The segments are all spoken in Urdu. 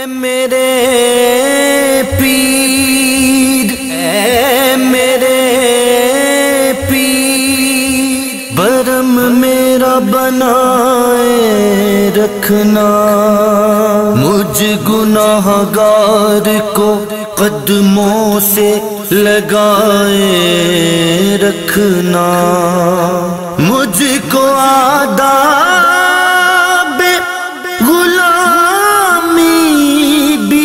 میرے پیر اے میرے پیر برم میرا بنائے رکھنا مجھ گناہ گار کو قدموں سے لگائے رکھنا مجھ کو آداب غلامی بھی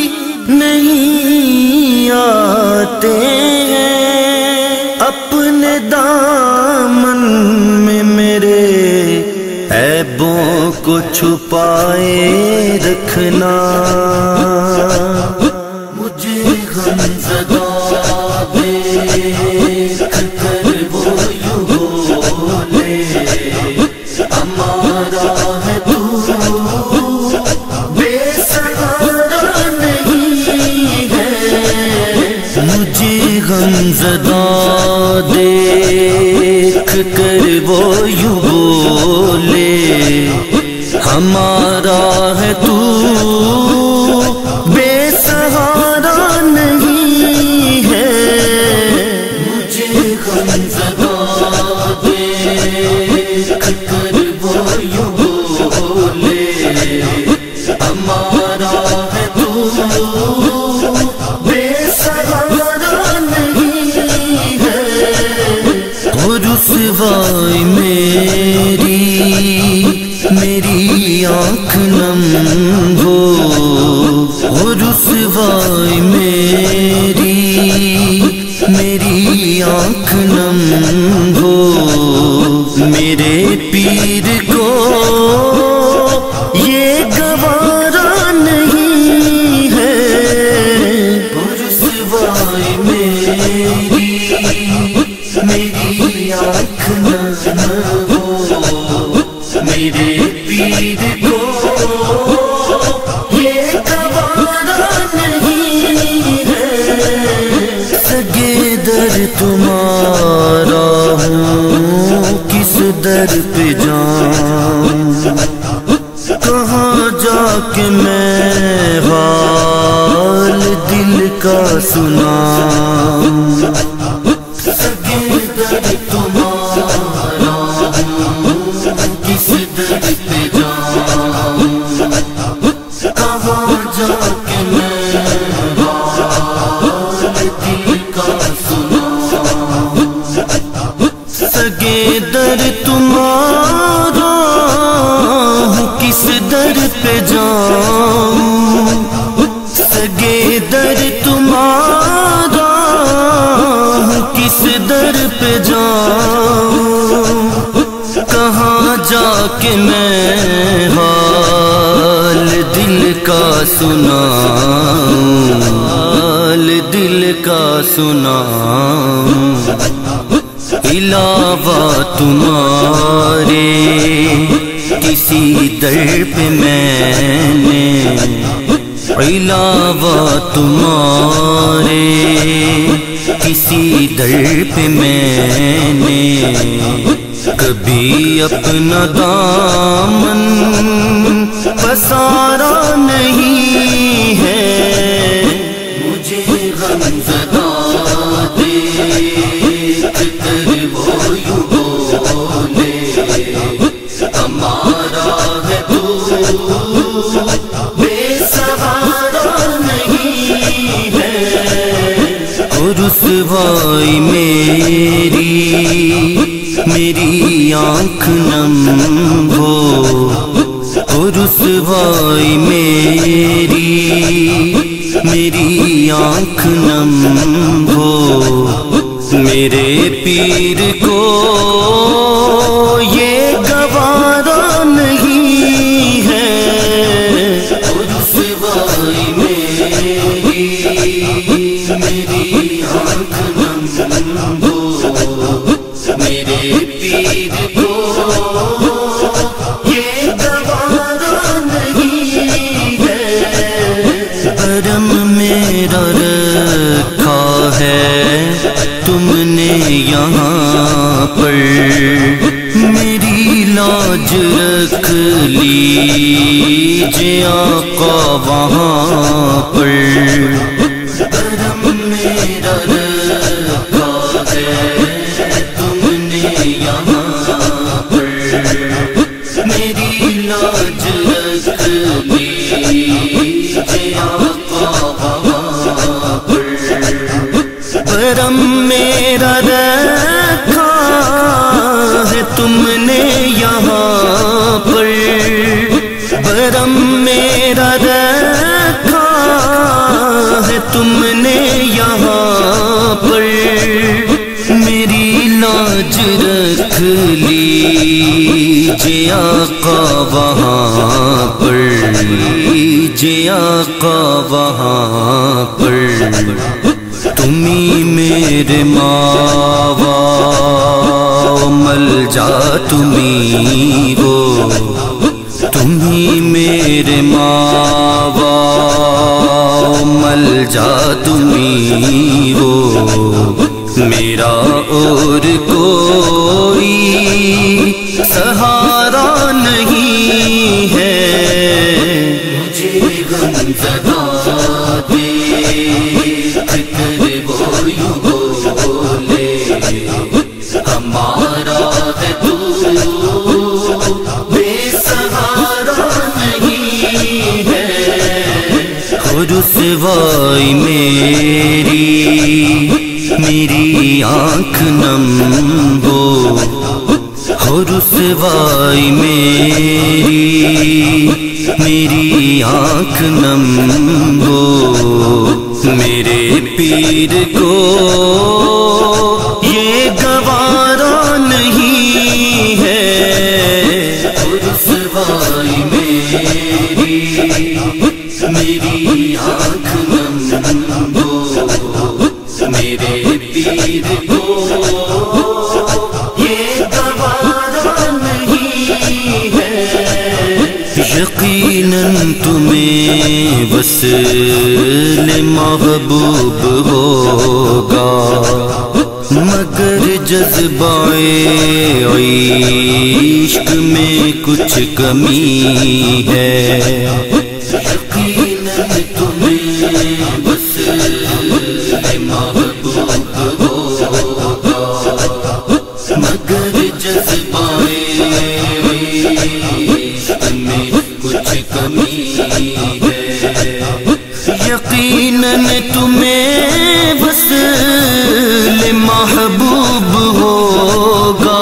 نہیں آتے ہیں اپنے دامن میں میرے عیبوں کو چھپائے رکھنا مجھے غمزدہ دیکھ کر وہ یوں بولے ہمارا ہے تو بے سہارا نہیں ہے مجھے غمزدہ دیکھ کر وہ یوں بولے ہمارا ہے تو بے سہارا نہیں ہے مجھے غمزدہ دیکھ کر وہ یوں بولے ہمارا ہے تو بے سہارا نہیں ہے رسوائی میری آنکھ نم ہو رسوائی میری آنکھ نم ہو میرے پیر کو یہ گوارا نہیں ہے رسوائی میری آنکھ نم ہو میرے پیر کو یہ گوارا نہیں ہے سگے در تمہارا ہوں کس در پہ جاؤں کہاں جا کے میں حال دل کا سناؤں سگے در تمہارا ہوں کس در پہ جاؤں کہاں جا کے میں حال دل کا سناؤں سگے در تمہارا ہوں کس در پہ جاؤں سگے در تمہارا ہوں کس در پہ جاؤں کہاں جا کے میں حال دل کا سناؤں حال دل کا سناؤں علاوہ تمہارے کسی در پہ میں نے علاوہ تمہارے کسی در پہ میں نے کبھی اپنا دامن پسارا نہیں ہے مجھے غمزدہ دیکھ کر وہ یوں بولے ہمارا ہے تو بے سہارا نہیں ہے رسوائی میری آنکھ نم ہو رسوائی میری آنکھ نم ہو میرے پیر کو یہ گوارا نہیں ہے رسوائی میری آنکھ نم ہو میرے پیر کو یہ گوارا نہیں ہے کرم میرا رکھا ہے تم نے یہاں پر میری لاج رکھ لیجئے آقا وہاں پر کرم میرا رکھا ہے تم نے یہاں پر میری لاج رکھ لیجیے آقا وہاں پر کرم میرا رکھا ہے تم نے یہاں پر کرم میرا رکھا ہے تم نے یہاں پر میری لاج رکھ لیجیے آقا وہاں پر لیجیے آقا وہاں پر تمہیں میرے ماوا مل جا تمہیں وہ تمہیں میرے ماوا مل جا تمہیں وہ میرا اور کوئی سہارا نہیں ہے مجھے غم زدہ دیکھ کر وہ یوں بولے ہمارا ہے تو رسوائی میری آنکھ نم ہو رسوائی میری آنکھ نم ہو میرے پیر کو یہ گوارا نہیں ہے رسوائی میری آنکھ نم ہو میرے پیر کو یہ گوارا نہیں ہے یقیناً تمہیں وصل محبوب ہوگا مگر جذبۂ عشق میں کچھ کمی ہے مگر جذبۂ عشق میں کچھ کمی ہے یقیناً تمہیں وصل محبوب ہوگا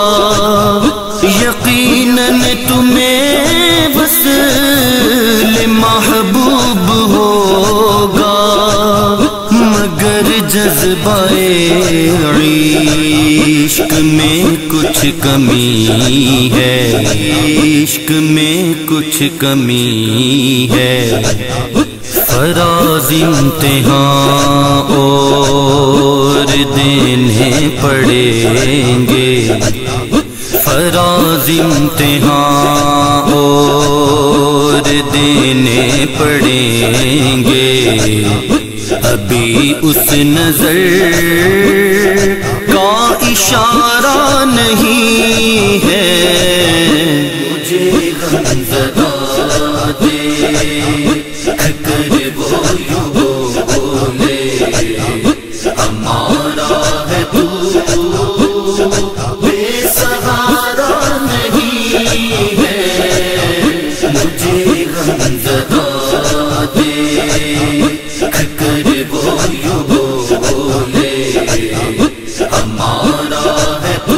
یقیناً تمہیں وصل محبوب ہوگا مگر جذبۂ عشق میں کچھ کمی ہے عشق میں کچھ کمی ہے فراز امتحان اور دینے پڑیں گے فراز امتحان اور دینے پڑیں گے ابھی اس نظر کا اشارہ نہیں ہے مجھے غم زدہ دیکھ کر وہ یوں بولے ہمارا ہے تو بے سہارا نہیں ہے مجھے غم زدہ دیکھ کر وہ یوں بولے ہمارا ہے تو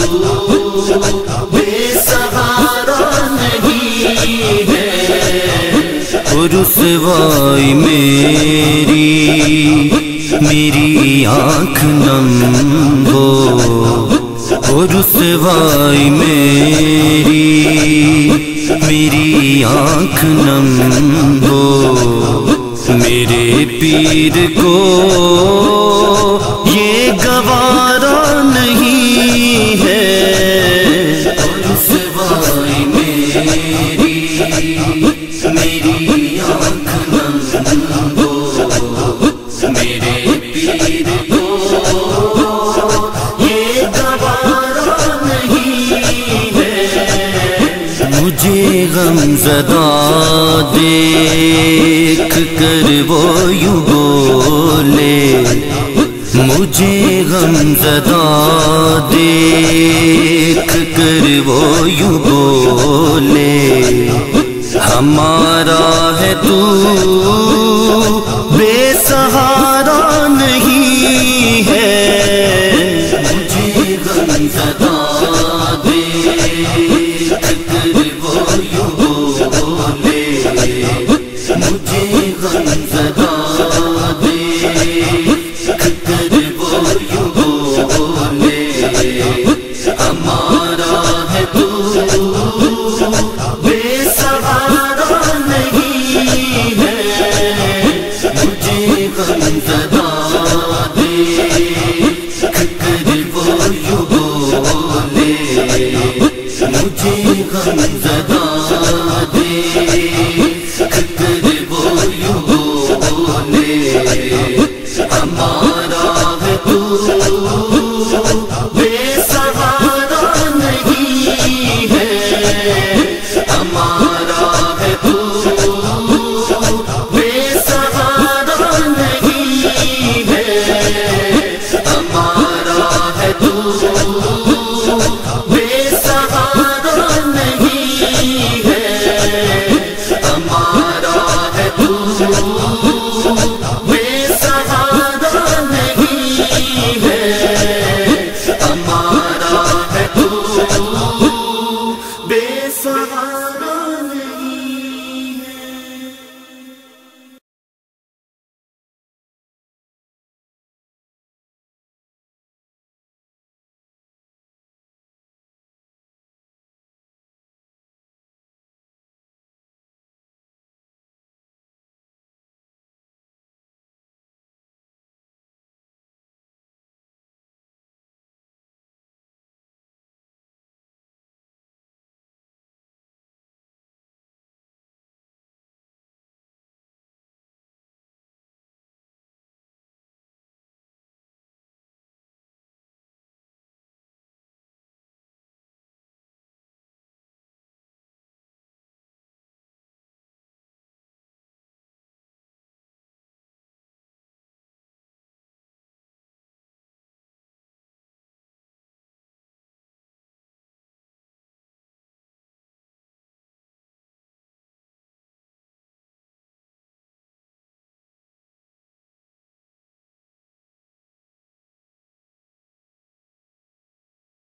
بے سہارا نہیں ہے رسوائی میری آنکھ نم ہو رسوائی میری آنکھ نم ہو میرے پیر کو یہ گوارا نہیں ہے رسوائی میری آنکھ نم ہو میرے پیر کو یہ گوارا نہیں ہے مجھے غم زدہ دیکھ کر وہ یوں بولے، مجھے غم زدہ دیکھ کر وہ یوں بولے، ہمارا ہے تو بے سہارا نہیں ہے، مجھے غم زدہ دیکھ کر وہ یوں بولے، مجھے غم زدہ دیکھ کر وہ یوں بولے، ہمارا ہے تو بے سہارا نہیں ہے، مجھے غم زدہ دیکھ کر وہ یوں بولے، مجھے غم